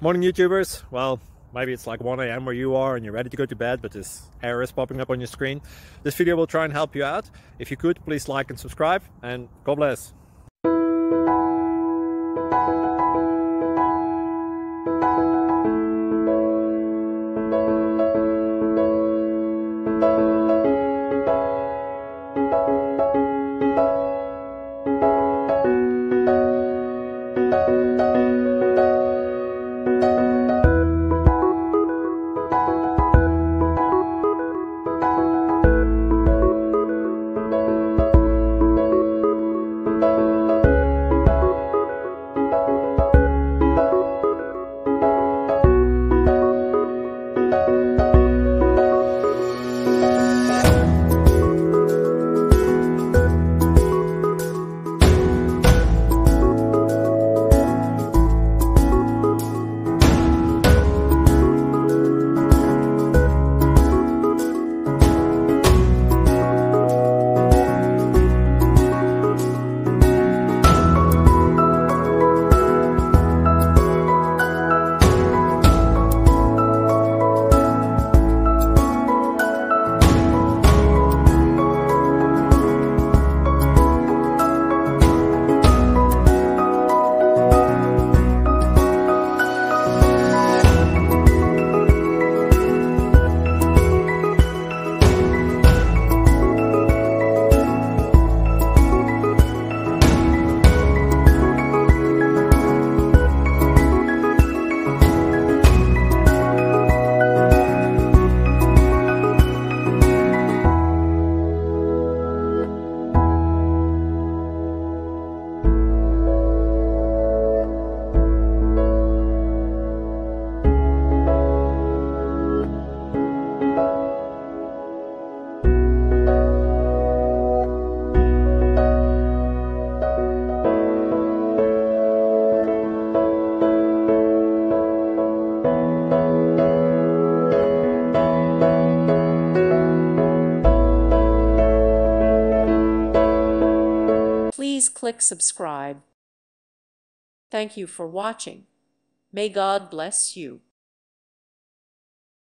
Morning YouTubers. Well, maybe it's like 1 a.m. where you are and you're ready to go to bed, but this error is popping up on your screen. This video will try and help you out. If you could, please like and subscribe, and God bless. Please click subscribe. Thank you for watching. May God bless you.